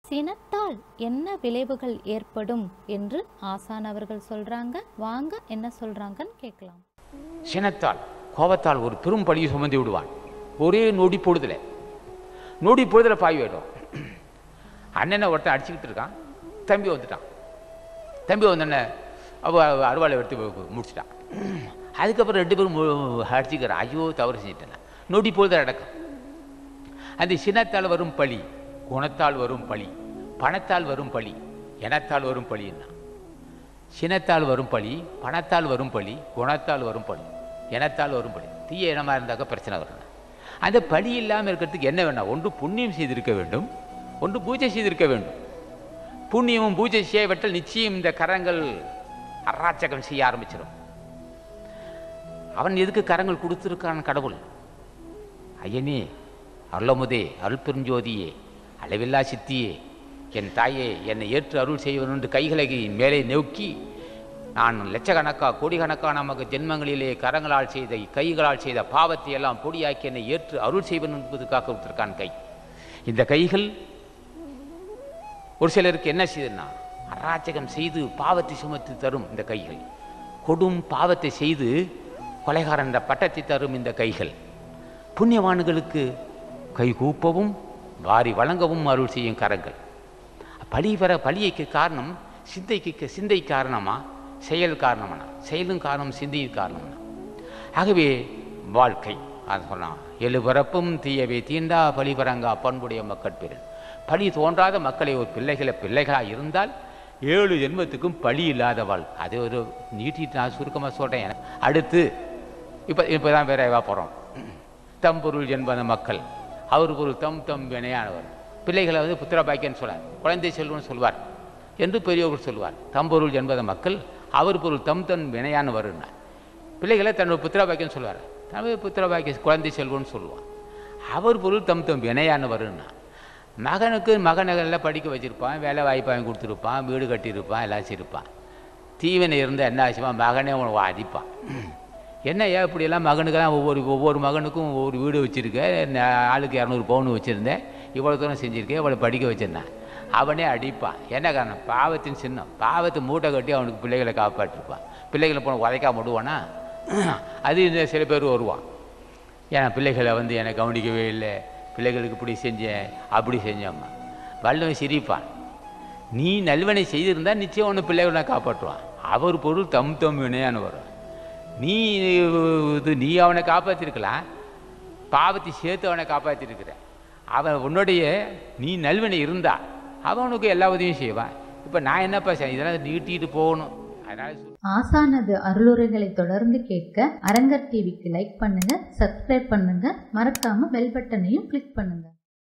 சினத்தால் என்ன விளைவுகள் ஏற்படும் என்று ஆசான் அவர்கள் சொல்றாங்க. வாங்க என்ன சொல்றாங்கன்னு கேட்கலாம். சினத்தால் கோபத்தால் ஒரு பெரும் பழியை சுமந்து விடுவான். ஒரே நொடி பொழுதுல பாய் விடும். அண்ணனை ஒருத்தன் அடிச்சுக்கிட்டு இருக்கான். தம்பி வந்துட்டான். தம்பி வந்தோடனே அருவாளை எடுத்து முடிச்சிட்டான். அதுக்கப்புறம் 2 பேரும் அடிச்சுக்கிறான். ஐயோ தவறு செஞ்சிட்டேன். நொடி பொழுது நடக்கும். அந்த சினத்தால் வரும் பழி, குணத்தால் வரும் பழி, பணத்தால் வரும் பழி, இனத்தால் வரும் பழின்னா. சினத்தால் வரும் பழி, பணத்தால் வரும் பழி, குணத்தால் வரும் பழி, இனத்தால் வரும் பழி. தீய இனமாக இருந்தாக்க பிரச்சனை வரணும். அந்த பழி இல்லாமல் இருக்கிறதுக்கு என்ன வேணும்? ஒன்று புண்ணியம் செய்திருக்க வேண்டும், ஒன்று பூஜை செய்திருக்க வேண்டும். புண்ணியமும் பூஜை செய்யவிட்டால் நிச்சயம் இந்த கரங்கள் அராச்சகம் செய்ய ஆரம்பிச்சிடும். அவன் எதுக்கு கரங்கள் கொடுத்துருக்கான்? கடவுள் ஐயனே, அருளமுதே, அருள் பெருஞ்சோதியே, அளவில்லா சித்தியே, என் தாயே, என்னை ஏற்று அருள் செய்வன் என்று கைகளை மேலே நோக்கி, நான் லட்சக்கணக்கா கோடிக்கணக்கான நமக்கு ஜென்மங்களிலே கரங்களால் செய்த கைகளால் செய்த பாவத்தை எல்லாம் பொடியாக்கி என்னை ஏற்று அருள் செய்வன் என்பதுக்காக கொடுத்திருக்கான் கை. இந்த கைகள் ஒரு சிலருக்கு என்ன செய்யுதுன்னா, அராஜகம் செய்து பாவத்தை சுமத்தி தரும் இந்த கைகள். கொடும் பாவத்தை செய்து கொலைகாரன் என்ற பட்டத்தை தரும் இந்த கைகள். புண்ணியவான்களுக்கு கை கூப்பவும் வாரி வழங்கவும் அருள் செய்யும் கரங்கள். பழியைக்கு காரணம் சிந்தை காரணமா, செயல் காரணமானா? செயலும் காரணம், சிந்தையின் காரணம்னா. ஆகவே வாழ்க்கை அது சொன்னான், எழுபரப்பும் தீயவே தீண்டா பழி பரங்கா பண்புடைய மக்கட்பெரு. பழி தோன்றாத மக்களை ஒரு பிள்ளைகளாக இருந்தால் 7 ஜென்மத்துக்கும் பழி இல்லாதவாள். அது ஒரு நீட்டிட்டு நான் சுருக்கமாக சொல்கிறேன். அடுத்து இப்போ தான் வேற போகிறோம். தம்பொருள் என்பத மக்கள், அவர் பொருள் தம் வினையானவர். பிள்ளைகளை புத்திர பாக்கியன்னு சொல்வார், குழந்தை செல்வன்னு சொல்வார் என்று பெரியவர்கள் சொல்வார். தம்பொருள் என்பத மக்கள், அவர் பொருள் தம் வினையானவர்னா. பிள்ளைகளை தன்னோட புத்திர பாக்கியன்னு சொல்வார், தமிழ் புத்திர பாக்கிய குழந்தை செல்வன்னு சொல்லுவான். அவர் பொருள் தம் வினையானவர்னா. மகன்களை படிக்க வச்சுருப்பான், வேலை வாய்ப்பு வாங்கி கொடுத்துருப்பான், வீடு கட்டியிருப்பான், எல்லாம் வச்சுருப்பான். தீவனை இருந்தால் என்ன ஆச்சுமா, மகனே உனக்கு அடிப்பான். என்னையா இப்படியெல்லாம் மகனுக்கெல்லாம் ஒவ்வொரு மகனுக்கும் ஒவ்வொரு வீடு வச்சுருக்கேன், ஆளுக்கு 200 பவுன் வச்சுருந்தேன், இவ்வளோ தூரம் செஞ்சுருக்கேன், இவ்வளோ படிக்க வச்சுருந்தேன். அவனே அடிப்பான். என்ன காரணம்? பாவத்தின் சின்னம். பாவத்தை மூட்டை கட்டி அவனுக்கு பிள்ளைகளை காப்பாற்றிருப்பான். பிள்ளைகளை போன உதைக்காம விடுவானா? அது இந்த சில பேர் வருவான். ஏன்னா பிள்ளைகளை என்னை கவனிக்கவே இல்லை, பிள்ளைகளுக்கு இப்படி செஞ்சேன் அப்படி செஞ்சோம்மா. வல்லவன் சிரிப்பான். நீ நல்வனை செய்திருந்தால் நிச்சயம் ஒன்று பிள்ளைகளை காப்பாற்றுவான். அவர் பொருள் தம் வினையான்னு வரும். நீ அவனை காப்பாற்றிருக்கலாம், பாவத்தை சேர்த்து அவனை காப்பாற்றிருக்கிற. அவன் உன்னுடைய நீ நல்வனை இருந்தா அவனுக்கு எல்லா உதவியும் செய்வான். இப்போ நான் என்னப்பா செய்ய, இதெல்லாம் நீட்டிட்டு போகணும். அதனால ஆசானது அருளுரைகளை தொடர்ந்து கேட்க அரங்கர் டிவிக்கு லைக் பண்ணுங்க, சப்ஸ்கிரைப் பண்ணுங்க, மறக்காம பெல் பட்டனையும் கிளிக் பண்ணுங்க.